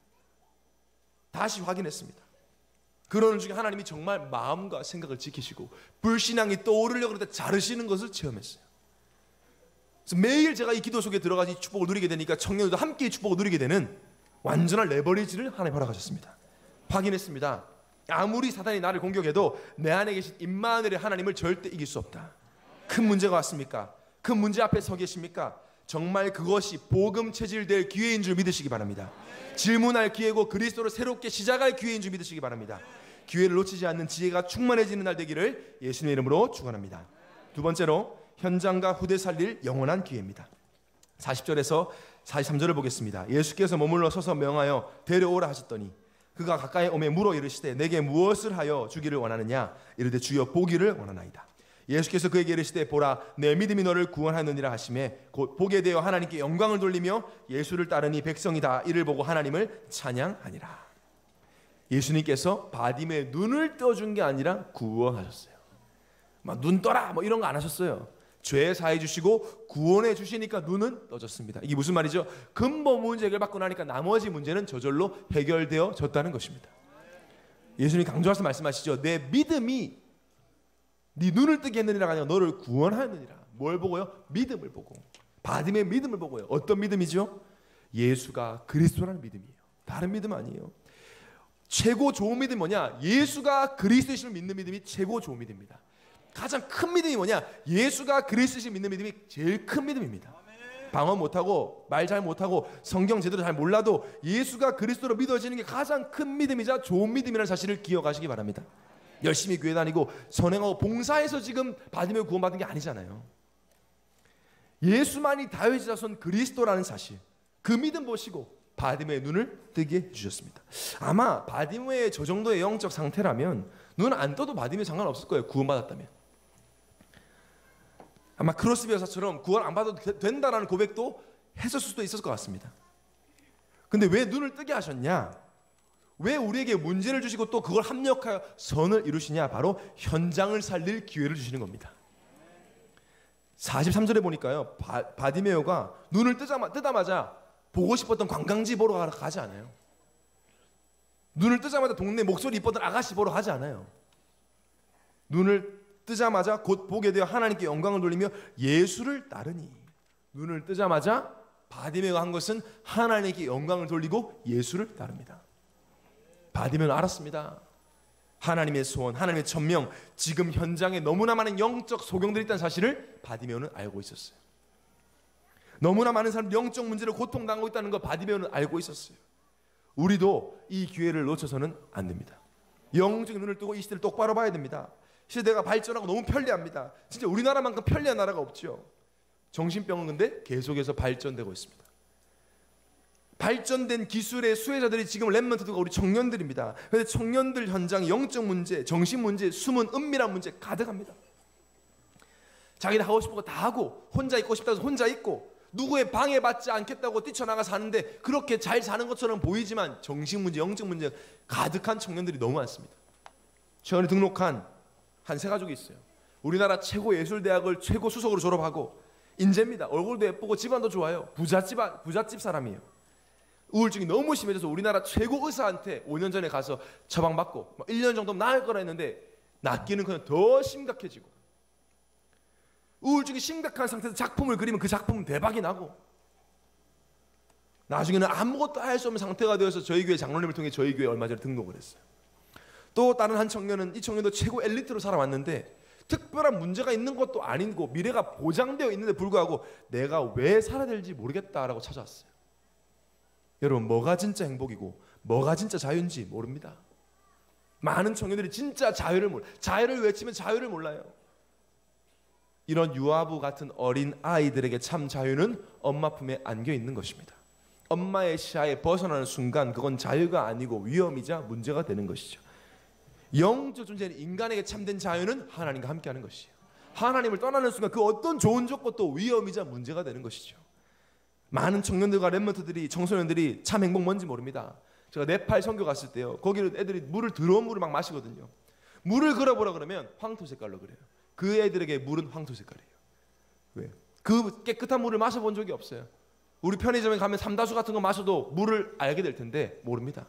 다시 확인했습니다. 그러는 중에 하나님이 정말 마음과 생각을 지키시고 불신앙이 떠오르려고 그럴 때 자르시는 것을 체험했어요. 그래서 매일 제가 이 기도 속에 들어가서 이 축복을 누리게 되니까 청년들도 함께 이 축복을 누리게 되는 완전한 레버리지를 하나님 허락하셨습니다. 확인했습니다. 아무리 사단이 나를 공격해도 내 안에 계신 임마누엘의 하나님을 절대 이길 수 없다. 큰 문제가 왔습니까? 큰 문제 앞에 서 계십니까? 정말 그것이 복음 체질될 기회인 줄 믿으시기 바랍니다. 질문할 기회고 그리스도를 새롭게 시작할 기회인 줄 믿으시기 바랍니다. 기회를 놓치지 않는 지혜가 충만해지는 날 되기를 예수님의 이름으로 축원합니다. 두 번째로 현장과 후대 살릴 영원한 기회입니다. 사십 절에서 사십삼 절을 보겠습니다. 예수께서 머물러 서서 명하여 데려오라 하셨더니 그가 가까이 오매 물어 이르시되 내게 무엇을 하여 주기를 원하느냐? 이르되 주여 보기를 원하나이다. 예수께서 그에게 이르시되 보라 내 믿음이 너를 구원하느니라 하시매 곧 보게 되어 하나님께 영광을 돌리며 예수를 따르니 백성이다 이를 보고 하나님을 찬양하니라. 예수님께서 바디메의 눈을 떠준 게 아니라 구원하셨어요. 막 눈 떠라 뭐 이런 거 안 하셨어요. 죄 사해 주시고 구원해 주시니까 눈은 떠졌습니다. 이게 무슨 말이죠? 근본 문제 해결받고 나니까 나머지 문제는 저절로 해결되어졌다는 것입니다. 예수님이 강조해서 말씀하시죠. 내 믿음이 네 눈을 뜨게 했느니라가 아니라 너를 구원하느니라. 뭘 보고요? 믿음을 보고. 바디메의 믿음을 보고요. 어떤 믿음이죠? 예수가 그리스도라는 믿음이에요. 다른 믿음 아니에요. 최고 좋은 믿음이 뭐냐? 예수가 그리스도이심을 믿는 믿음이 최고 좋은 믿음입니다. 가장 큰 믿음이 뭐냐? 예수가 그리스도이심을 믿는 믿음이 제일 큰 믿음입니다. 방언 못하고 말 잘 못하고 성경 제대로 잘 몰라도 예수가 그리스도로 믿어지는 게 가장 큰 믿음이자 좋은 믿음이라는 사실을 기억하시기 바랍니다. 열심히 교회 다니고 선행하고 봉사해서 지금 바디메 구원받은 게 아니잖아요. 예수만이 다윗의 자손 그리스도라는 사실, 그 믿음 보시고 바디메의 눈을 뜨게 해주셨습니다. 아마 바디메의 저 정도의 영적 상태라면 눈 안 떠도 바디메 상관없을 거예요. 구원받았다면. 아마 크로스비 여사처럼 구원 안 받아도 된다라는 고백도 했을 수도 있었을 것 같습니다. 근데 왜 눈을 뜨게 하셨냐? 왜 우리에게 문제를 주시고 또 그걸 합력하여 선을 이루시냐? 바로 현장을 살릴 기회를 주시는 겁니다. 사십삼 절에 보니까요, 바, 바디메오가 눈을 뜨자마, 뜨자마자 보고 싶었던 관광지 보러 가지 않아요. 눈을 뜨자마자 동네 목소리 이뻤던 아가씨 보러 가지 않아요. 눈을 뜨자마자 곧 보게 되어 하나님께 영광을 돌리며 예수를 따르니. 눈을 뜨자마자 바디메오가 한 것은 하나님께 영광을 돌리고 예수를 따릅니다. 바디메오는 알았습니다. 하나님의 소원, 하나님의 천명, 지금 현장에 너무나 많은 영적 소경들이 있다는 사실을 바디메오는 알고 있었어요. 너무나 많은 사람들이 영적 문제를 고통당하고 있다는 걸 바디메오는 알고 있었어요. 우리도 이 기회를 놓쳐서는 안 됩니다. 영적인 눈을 뜨고 이 시대를 똑바로 봐야 됩니다. 시대가 발전하고 너무 편리합니다. 진짜 우리나라만큼 편리한 나라가 없죠. 정신병은 근데 계속해서 발전되고 있습니다. 발전된 기술의 수혜자들이 지금 렘넌트가 우리 청년들입니다. 그런데 청년들 현장 영적 문제, 정신 문제, 숨은 은밀한 문제 가득합니다. 자기는 하고 싶은 거 다 하고 혼자 있고 싶다고 해서 혼자 있고 누구의 방해받지 않겠다고 뛰쳐나가 사는데 그렇게 잘 사는 것처럼 보이지만 정신 문제, 영적 문제 가득한 청년들이 너무 많습니다. 최근에 등록한 한 세 가족이 있어요. 우리나라 최고 예술대학을 최고 수석으로 졸업하고 인재입니다. 얼굴도 예쁘고 집안도 좋아요. 부잣집, 부잣집 사람이에요. 우울증이 너무 심해져서 우리나라 최고 의사한테 오 년 전에 가서 처방받고 일 년 정도 나을 거라 했는데 낫기는 그냥 더 심각해지고 우울증이 심각한 상태에서 작품을 그리면 그 작품은 대박이 나고 나중에는 아무것도 할 수 없는 상태가 되어서 저희 교회 장로님을 통해 저희 교회에 얼마 전에 등록을 했어요. 또 다른 한 청년은 이 청년도 최고 엘리트로 살아왔는데 특별한 문제가 있는 것도 아니고 미래가 보장되어 있는데 불구하고 내가 왜 살아야 될지 모르겠다라고 찾아왔어요. 여러분 뭐가 진짜 행복이고 뭐가 진짜 자유인지 모릅니다. 많은 청년들이 진짜 자유를 몰라. 자유를 외치면 자유를 몰라요. 이런 유아부 같은 어린 아이들에게 참 자유는 엄마 품에 안겨 있는 것입니다. 엄마의 시야에 벗어나는 순간 그건 자유가 아니고 위험이자 문제가 되는 것이죠. 영적 존재는 인간에게 참된 자유는 하나님과 함께하는 것이에요. 하나님을 떠나는 순간 그 어떤 좋은 조건도 위험이자 문제가 되는 것이죠. 많은 청년들과 렘넌트들이 청소년들이 참 행복 뭔지 모릅니다. 제가 네팔 선교 갔을 때요. 거기는 애들이 물을 더러운 물을 막 마시거든요. 물을 그려보라 그러면 황토 색깔로 그래요. 그 애들에게 물은 황토 색깔이에요. 왜? 그 깨끗한 물을 마셔본 적이 없어요. 우리 편의점에 가면 삼다수 같은 거 마셔도 물을 알게 될 텐데 모릅니다.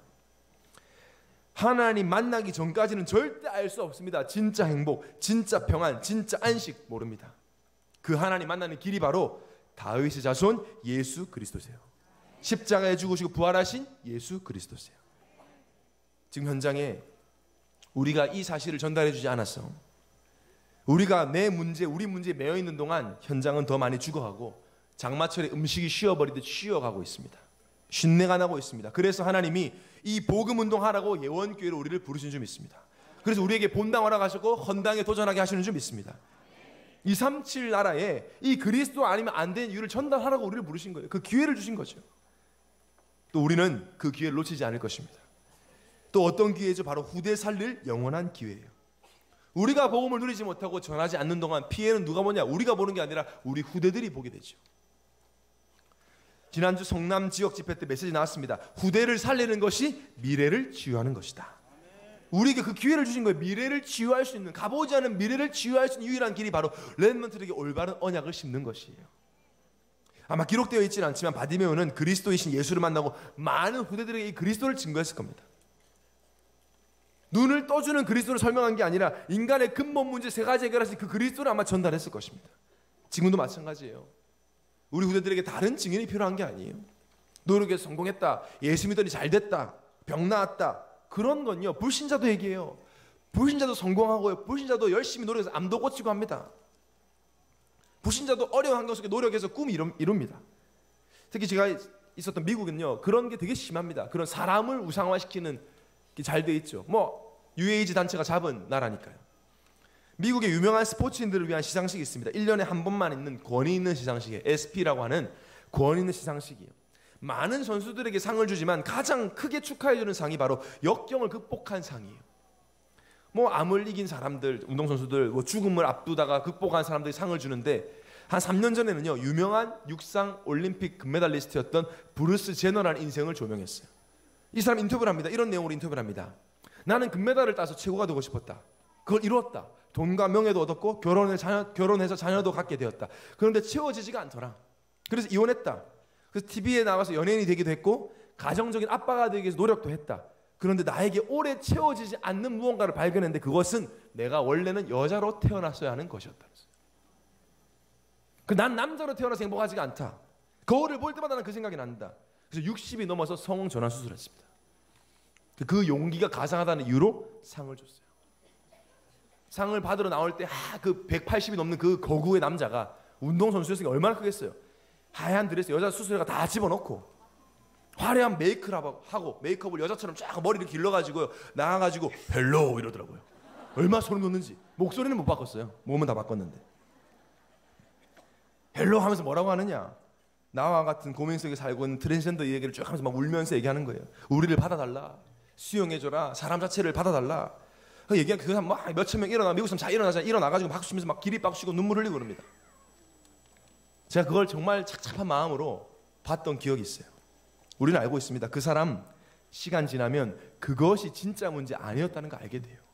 하나님 만나기 전까지는 절대 알 수 없습니다. 진짜 행복, 진짜 평안, 진짜 안식 모릅니다. 그 하나님 만나는 길이 바로 다윗의 자손 예수 그리스도세요. 십자가에 죽으시고 부활하신 예수 그리스도세요. 지금 현장에 우리가 이 사실을 전달해 주지 않았어. 우리가 내 문제, 우리 문제에 매여 있는 동안 현장은 더 많이 죽어가고 장마철에 음식이 쉬어버리듯 쉬어가고 있습니다. 쉰내가 나고 있습니다. 그래서 하나님이 이 복음 운동하라고 예원교회로 우리를 부르신 줄 믿습니다. 그래서 우리에게 본당 허락하셨고 헌당에 도전하게 하시는 줄 믿습니다. 이백삼십칠 나라에 이 그리스도 아니면 안 되는 이유를 전달하라고 우리를 부르신 거예요. 그 기회를 주신 거죠. 또 우리는 그 기회를 놓치지 않을 것입니다. 또 어떤 기회죠? 바로 후대 살릴 영원한 기회예요. 우리가 복음을 누리지 못하고 전하지 않는 동안 피해는 누가 보냐? 우리가 보는 게 아니라 우리 후대들이 보게 되죠. 지난주 성남 지역 집회 때 메시지 나왔습니다. 후대를 살리는 것이 미래를 치유하는 것이다. 우리에게 그 기회를 주신 거예요. 미래를 치유할 수 있는, 가보지 않은 미래를 치유할 수 있는 유일한 길이 바로 렘넌트들에게 올바른 언약을 심는 것이에요. 아마 기록되어 있지는 않지만 바디메오는 그리스도이신 예수를 만나고 많은 후대들에게 이 그리스도를 증거했을 겁니다. 눈을 떠주는 그리스도를 설명한 게 아니라 인간의 근본 문제 세 가지 해결하신 그 그리스도를 아마 전달했을 것입니다. 지금도 마찬가지예요. 우리 후대들에게 다른 증인이 필요한 게 아니에요. 노력해서 성공했다, 예수 믿더니 잘 됐다, 병 나았다, 그런 건요 불신자도 얘기해요. 불신자도 성공하고요, 불신자도 열심히 노력해서 암도 고치고 합니다. 불신자도 어려운 환경 속에 노력해서 꿈 이루, 이룹니다. 특히 제가 있었던 미국은요 그런 게 되게 심합니다. 그런 사람을 우상화시키는 게 잘 돼 있죠. 뭐 유에이지 단체가 잡은 나라니까요. 미국의 유명한 스포츠인들을 위한 시상식이 있습니다. 일 년에 한 번만 있는 권위 있는 시상식이에요. 에스피라고 하는 권위 있는 시상식이에요. 많은 선수들에게 상을 주지만 가장 크게 축하해주는 상이 바로 역경을 극복한 상이에요. 뭐 암을 이긴 사람들, 운동선수들, 뭐 죽음을 앞두다가 극복한 사람들이 상을 주는데 한 삼 년 전에는요 유명한 육상 올림픽 금메달리스트였던 브루스 제너라는 인생을 조명했어요. 이 사람 인터뷰를 합니다. 이런 내용으로 인터뷰를 합니다. 나는 금메달을 따서 최고가 되고 싶었다. 그걸 이루었다. 돈과 명예도 얻었고 결혼해 자녀, 결혼해서 자녀도 갖게 되었다. 그런데 채워지지가 않더라. 그래서 이혼했다. 그래서 티비에 나가서 연예인이 되기도 했고 가정적인 아빠가 되기 위해서 노력도 했다. 그런데 나에게 오래 채워지지 않는 무언가를 발견했는데 그것은 내가 원래는 여자로 태어났어야 하는 것이었다. 난 남자로 태어나서 행복하지가 않다. 거울을 볼 때마다 난 그 생각이 난다. 그래서 육십이 넘어서 성전환 수술했습니다. 그 용기가 가상하다는 이유로 상을 줬어요. 상을 받으러 나올 때 아, 그 백팔십이 넘는 그 거구의 남자가 운동선수였으니까 얼마나 크겠어요. 하얀 드레스 여자 수술회가 다 집어넣고 화려한 메이크업을 하고 메이크업을 여자처럼 쫙 머리를 길러가지고 나가가지고 헬로 이러더라고요. 얼마나 소름 돋는지. 목소리는 못 바꿨어요. 몸은 다 바꿨는데 헬로 하면서 뭐라고 하느냐, 나와 같은 고민 속에 살고 있는 트랜스젠더 얘기를 쭉 하면서 막 울면서 얘기하는 거예요. 우리를 받아달라, 수용해줘라, 사람 자체를 받아달라. 그 얘기한 그 사람 막 몇천 명 일어나, 미국 사람 다 일어나잖아요. 일어나가지고 박수 치면서 막 기립박수 치고 눈물 흘리고 그럽니다. 제가 그걸 정말 착잡한 마음으로 봤던 기억이 있어요. 우리는 알고 있습니다. 그 사람 시간 지나면 그것이 진짜 문제 아니었다는 거 알게 돼요.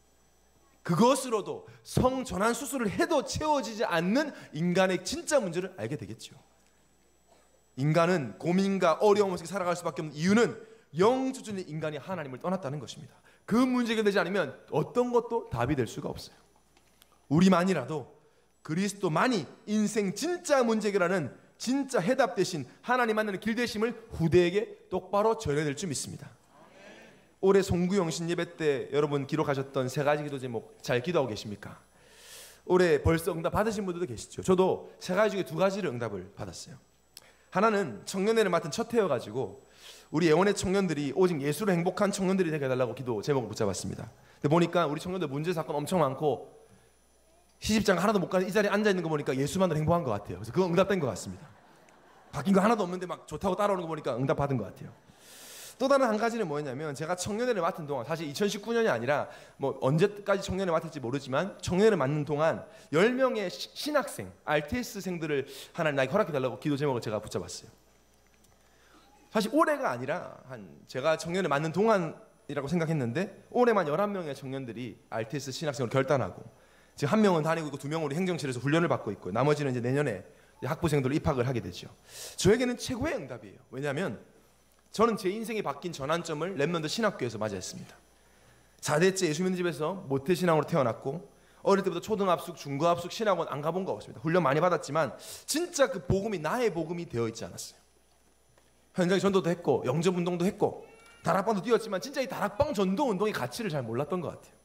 그것으로도 성전환 수술을 해도 채워지지 않는 인간의 진짜 문제를 알게 되겠죠. 인간은 고민과 어려움 속에 살아갈 수밖에 없는 이유는 영 수준의 인간이 하나님을 떠났다는 것입니다. 그 문제가 되지 않으면 어떤 것도 답이 될 수가 없어요. 우리만이라도 그리스도만이 인생 진짜 문제 해결하는 진짜 해답 대신 하나님 만나는 길 되심을 후대에게 똑바로 전해야 될 줄 믿습니다. 올해 송구영신 예배 때 여러분 기록하셨던 세 가지 기도 제목 잘 기도하고 계십니까? 올해 벌써 응답 받으신 분들도 계시죠. 저도 세 가지 중에 두 가지를 응답을 받았어요. 하나는 청년회를 맡은 첫 해여가지고 우리 예원의 청년들이 오직 예수로 행복한 청년들이 되게 해달라고 기도 제목을 붙잡았습니다. 근데 보니까 우리 청년들 문제 사건 엄청 많고 시집장 하나도 못 가서 이 자리에 앉아있는 거 보니까 예수만으로 행복한 것 같아요. 그래서 그거 응답된 것 같습니다. 바뀐 거 하나도 없는데 막 좋다고 따라오는 거 보니까 응답 받은 것 같아요. 또 다른 한 가지는 뭐였냐면 제가 청년회를 맡은 동안, 사실 이천십구 년이 아니라 뭐 언제까지 청년회 맡을지 모르지만 청년회를 맡는 동안 열 명의 시, 신학생, 알티에스생들을 하나님 나에게 허락해달라고 기도 제목을 제가 붙잡았어요. 사실 올해가 아니라 한 제가 청년회 맡는 동안이라고 생각했는데 올해만 열한 명의 청년들이 알티에스 신학생으로 결단하고 지금 한 명은 다니고 있고 두 명은 우리 행정실에서 훈련을 받고 있고 나머지는 이제 내년에 학부생들로 입학을 하게 되죠. 저에게는 최고의 응답이에요. 왜냐하면 저는 제 인생이 바뀐 전환점을 렘넌트 신학교에서 맞이했습니다. 사 대째 예수 믿는 집에서 모태신앙으로 태어났고 어릴 때부터 초등합숙, 중고합숙, 신학원 안 가본 거 없습니다. 훈련 많이 받았지만 진짜 그 복음이 나의 복음이 되어 있지 않았어요. 현장 전도도 했고 영접운동도 했고 다락방도 뛰었지만 진짜 이 다락방 전도 운동의 가치를 잘 몰랐던 것 같아요.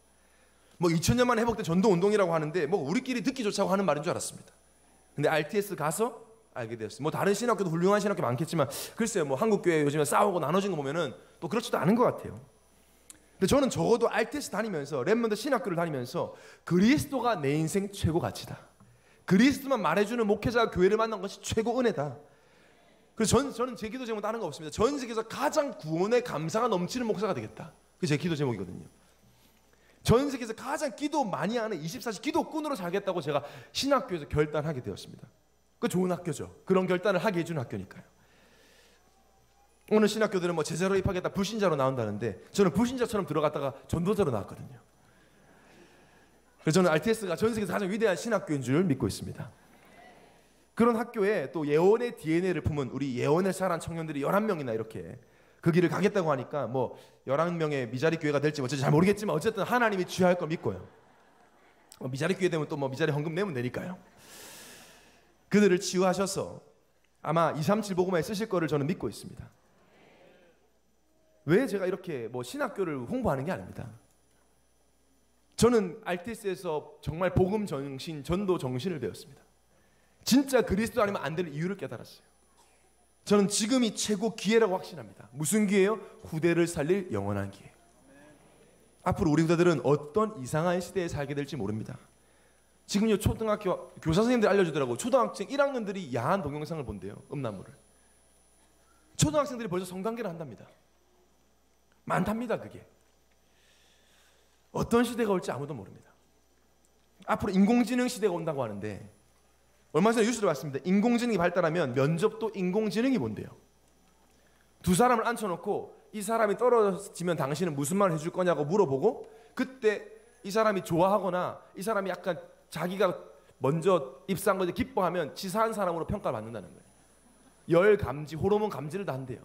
뭐 이천 년 만에 회복된 전도 운동이라고 하는데 뭐 우리끼리 듣기 좋자고 하는 말인 줄 알았습니다. 근데 알티에스 가서 알게 되었어요. 뭐 다른 신학교도 훌륭한 신학교 많겠지만 글쎄요, 뭐 한국 교회 요즘에 싸우고 나눠진 거 보면은 또 그렇지도 않은 것 같아요. 근데 저는 적어도 알티에스 다니면서 렘넌트 신학교를 다니면서 그리스도가 내 인생 최고 가치다. 그리스도만 말해주는 목회자가 교회를 만난 것이 최고 은혜다. 그래서 전, 저는 제 기도 제목은 다른 거 없습니다. 전 세계에서 가장 구원의 감사가 넘치는 목사가 되겠다. 그게 제 기도 제목이거든요. 전 세계에서 가장 기도 많이 하는 이십사 시 기도꾼으로 살겠다고 제가 신학교에서 결단하게 되었습니다. 그 좋은 학교죠. 그런 결단을 하게 해주는 학교니까요. 오늘 신학교들은 뭐 제자로 입학했다 불신자로 나온다는데 저는 불신자처럼 들어갔다가 전도자로 나왔거든요. 그래서 저는 알티에스가 전 세계에서 가장 위대한 신학교인 줄 믿고 있습니다. 그런 학교에 또 예언의 디엔에이를 품은 우리 예언을 잘한 청년들이 열한 명이나 이렇게 그 길을 가겠다고 하니까 뭐 열한 명의 미자리 교회가 될지 어쩔지 잘 모르겠지만 어쨌든 하나님이 주할 걸 믿고요. 뭐 미자리 교회 되면 또 뭐 미자리 헌금 내면 되니까요. 그들을 치유하셔서 아마 이백삼십칠 복음에 쓰실 거를 저는 믿고 있습니다. 왜 제가 이렇게 뭐 신학교를 홍보하는 게 아닙니다. 저는 알티에스에서 정말 복음 정신, 전도 정신을 배웠습니다. 진짜 그리스도 아니면 안 될 이유를 깨달았어요. 저는 지금이 최고 기회라고 확신합니다. 무슨 기회요? 후대를 살릴 영원한 기회. 앞으로 우리 후대들은 어떤 이상한 시대에 살게 될지 모릅니다. 지금 요 초등학교 교사 선생님들이 알려주더라고요. 초등학생 일 학년들이 야한 동영상을 본대요. 음란물을. 초등학생들이 벌써 성관계를 한답니다. 많답니다. 그게. 어떤 시대가 올지 아무도 모릅니다. 앞으로 인공지능 시대가 온다고 하는데 얼마 전에 뉴스를 봤습니다. 인공지능이 발달하면 면접도 인공지능이 본대요. 두 사람을 앉혀놓고 이 사람이 떨어지면 당신은 무슨 말을 해줄 거냐고 물어보고 그때 이 사람이 좋아하거나 이 사람이 약간 자기가 먼저 입사한 것에 기뻐하면 치사한 사람으로 평가를 받는다는 거예요. 열 감지, 호르몬 감지를 다 한대요.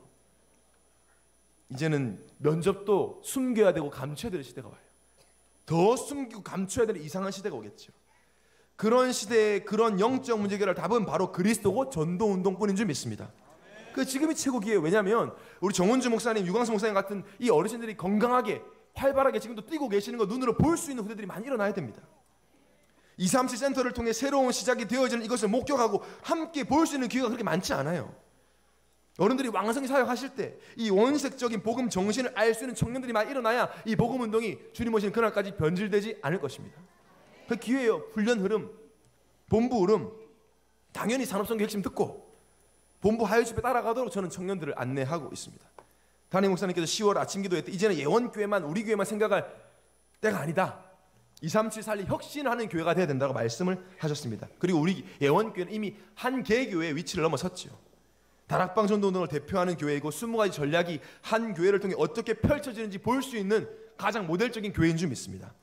이제는 면접도 숨겨야 되고 감춰야 될 시대가 와요. 더 숨기고 감춰야 될 이상한 시대가 오겠죠. 그런 시대의 그런 영적 문제 해결할 답은 바로 그리스도고 전도운동뿐인 줄 믿습니다. 그 지금이 최고 기회예요. 왜냐하면 우리 정원주 목사님, 유광수 목사님 같은 이 어르신들이 건강하게 활발하게 지금도 뛰고 계시는 거 눈으로 볼 수 있는 후대들이 많이 일어나야 됩니다. 이백삼십칠 센터를 통해 새로운 시작이 되어지는 이것을 목격하고 함께 볼 수 있는 기회가 그렇게 많지 않아요. 어른들이 왕성히 사역하실 때 이 원색적인 복음 정신을 알 수 있는 청년들이 많이 일어나야 이 복음 운동이 주님 오시는 그날까지 변질되지 않을 것입니다. 그 기회예요. 훈련 흐름, 본부 흐름, 당연히 산업선교 핵심 듣고 본부 하유 집회 따라가도록 저는 청년들을 안내하고 있습니다. 담임 목사님께서 시월 아침 기도회 때 이제는 예원교회만 우리 교회만 생각할 때가 아니다. 이백삼십칠 살리 혁신하는 교회가 돼야 된다고 말씀을 하셨습니다. 그리고 우리 예원교회는 이미 한 개교회의 위치를 넘어섰죠. 다락방 전도운동을 대표하는 교회이고 스무 가지 전략이 한 교회를 통해 어떻게 펼쳐지는지 볼 수 있는 가장 모델적인 교회인 줄 믿습니다.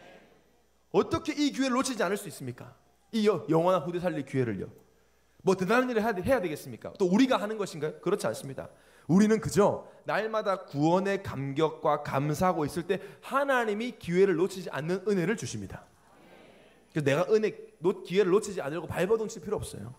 어떻게 이 기회를 놓치지 않을 수 있습니까? 이 영원한 후대 살릴 기회를요. 뭐 대단한 일을 해야, 해야 되겠습니까? 또 우리가 하는 것인가요? 그렇지 않습니다. 우리는 그저 날마다 구원의 감격과 감사하고 있을 때 하나님이 기회를 놓치지 않는 은혜를 주십니다. 그래서 내가 은혜, 기회를 놓치지 않으려고 발버둥 칠 필요 없어요.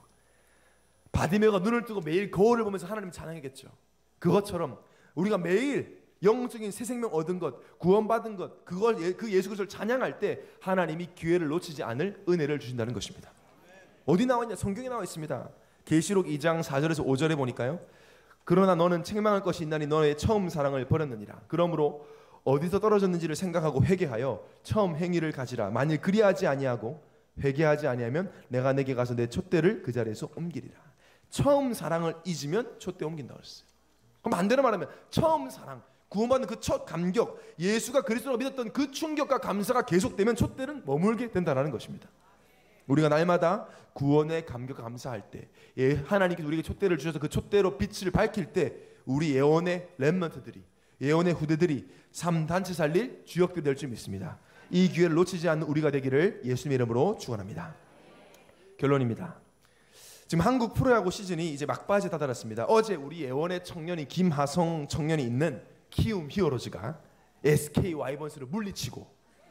바디메어가 눈을 뜨고 매일 거울을 보면서 하나님 찬양하겠죠. 그것처럼 우리가 매일 영적인 새 생명 얻은 것, 구원받은 것, 그걸 예, 그 예수 그리스도를 찬양할 때 하나님이 기회를 놓치지 않을 은혜를 주신다는 것입니다. 어디 나와 있냐? 성경에 나와 있습니다. 계시록 이 장 사 절에서 오 절에 보니까요. 그러나 너는 책망할 것이 있나니 너의 처음 사랑을 버렸느니라. 그러므로 어디서 떨어졌는지를 생각하고 회개하여 처음 행위를 가지라. 만일 그리하지 아니하고 회개하지 아니하면 내가 내게 가서 내 촛대를 그 자리에서 옮기리라. 처음 사랑을 잊으면 촛대 옮긴다고 했어요. 그럼 반대로 말하면 처음 사랑, 구원받는 그 첫 감격, 예수가 그리스도가 믿었던 그 충격과 감사가 계속되면 촛대는 머물게 된다는 것입니다. 우리가 날마다 구원의 감격과 감사할 때, 예, 하나님께서 우리에게 촛대를 주셔서 그 촛대로 빛을 밝힐 때 우리 예언의 렘넌트들이, 예언의 후대들이 삶 단체 살릴 주역들이 될 줄 믿습니다. 이 기회를 놓치지 않는 우리가 되기를 예수님의 이름으로 축원합니다. 결론입니다. 지금 한국 프로야구 시즌이 이제 막바지에 다다랐습니다. 어제 우리 예원의 청년이 김하성 청년이 있는 키움 히어로즈가 에스케이 와이번스를 물리치고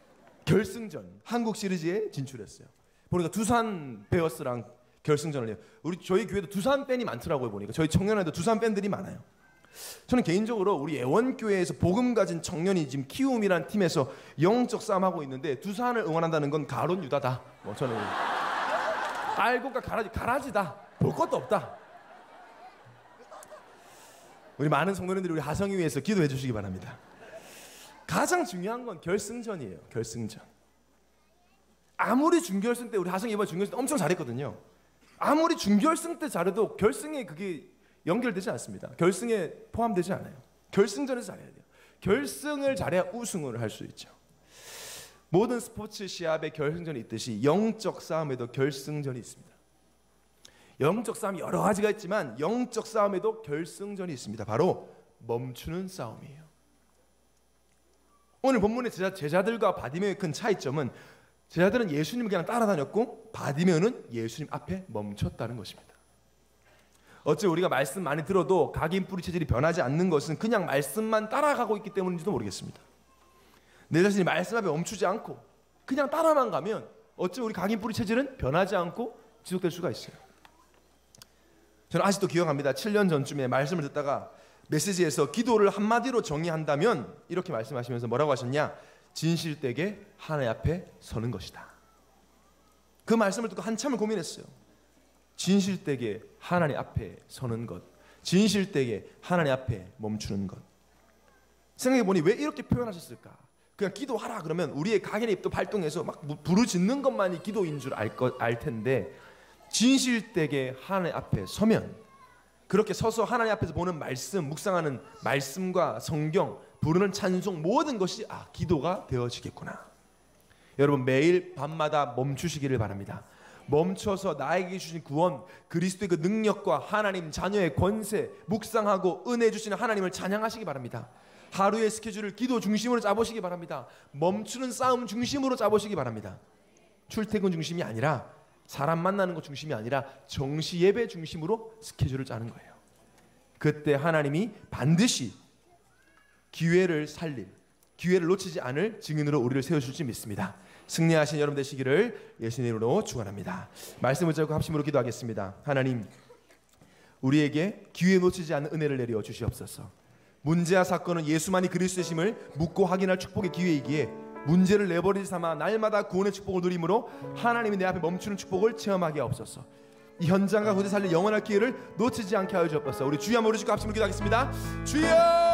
결승전 한국 시리즈에 진출했어요. 보니까 두산 베어스랑 결승전을 해요. 우리 저희 교회도 두산 팬이 많더라고요. 보니까 저희 청년회도 두산 팬들이 많아요. 저는 개인적으로 우리 애원교회에서 복음 가진 청년이 지금 키움이라는 팀에서 영적 싸움하고 있는데 두산을 응원한다는 건 가론 유다다. 뭐 저는 알고가 가라지 가라지다. 볼 것도 없다. 우리 많은 성도님들이 우리 하성이 위해서 기도해 주시기 바랍니다. 가장 중요한 건 결승전이에요. 결승전. 아무리 준결승 때 우리 하성이 이번 준결승 때 엄청 잘했거든요. 아무리 준결승 때 잘해도 결승에 그게 연결되지 않습니다. 결승에 포함되지 않아요. 결승전에서 잘해야 돼요. 결승을 잘해야 우승을 할 수 있죠. 모든 스포츠 시합에 결승전이 있듯이 영적 싸움에도 결승전이 있습니다. 영적 싸움이 여러 가지가 있지만 영적 싸움에도 결승전이 있습니다. 바로 멈추는 싸움이에요. 오늘 본문의 제자, 제자들과 바디메오의 큰 차이점은 제자들은 예수님을 그냥 따라다녔고 바디메오는 예수님 앞에 멈췄다는 것입니다. 어째 우리가 말씀 많이 들어도 각인 뿌리 체질이 변하지 않는 것은 그냥 말씀만 따라가고 있기 때문인지도 모르겠습니다. 내 자신이 말씀 앞에 멈추지 않고 그냥 따라만 가면 어째 우리 각인 뿌리 체질은 변하지 않고 지속될 수가 있어요. 저는 아직도 기억합니다. 칠 년 전쯤에 말씀을 듣다가 메시지에서 기도를 한마디로 정의한다면 이렇게 말씀하시면서 뭐라고 하셨냐? 진실되게 하나님 앞에 서는 것이다. 그 말씀을 듣고 한참을 고민했어요. 진실되게 하나님 앞에 서는 것, 진실되게 하나님 앞에 멈추는 것. 생각해보니 왜 이렇게 표현하셨을까? 그냥 기도하라 그러면 우리의 각인의 입도 발동해서 막 부르짖는 것만이 기도인 줄 알 것, 알 텐데 진실되게 하나님 앞에 서면 그렇게 서서 하나님 앞에서 보는 말씀, 묵상하는 말씀과 성경, 부르는 찬송 모든 것이 아 기도가 되어지겠구나. 여러분 매일 밤마다 멈추시기를 바랍니다. 멈춰서 나에게 주신 구원, 그리스도의 그 능력과 하나님 자녀의 권세 묵상하고 은혜 주시는 하나님을 찬양하시기 바랍니다. 하루의 스케줄을 기도 중심으로 짜보시기 바랍니다. 멈추는 싸움 중심으로 짜보시기 바랍니다. 출퇴근 중심이 아니라 사람 만나는 것 중심이 아니라 정시 예배 중심으로 스케줄을 짜는 거예요. 그때 하나님이 반드시 기회를 살릴, 기회를 놓치지 않을 증인으로 우리를 세우실지 믿습니다. 승리하신 여러분 되시기를 예수님 이름으로 축원합니다. 말씀을 잡고 합심으로 기도하겠습니다. 하나님, 우리에게 기회 놓치지 않는 은혜를 내려 주시옵소서. 문제와 사건은 예수만이 그리스도이심을 묻고 확인할 축복의 기회이기에 문제를 내버리지 삼아 날마다 구원의 축복을 누림으로 하나님이 내 앞에 멈추는 축복을 체험하게 하옵소서. 이 현장과 그곳에 살릴 영원할 기회를 놓치지 않게 하여 주옵소서. 우리 주여 한번 부르시고 합심으로 기도하겠습니다. 주여!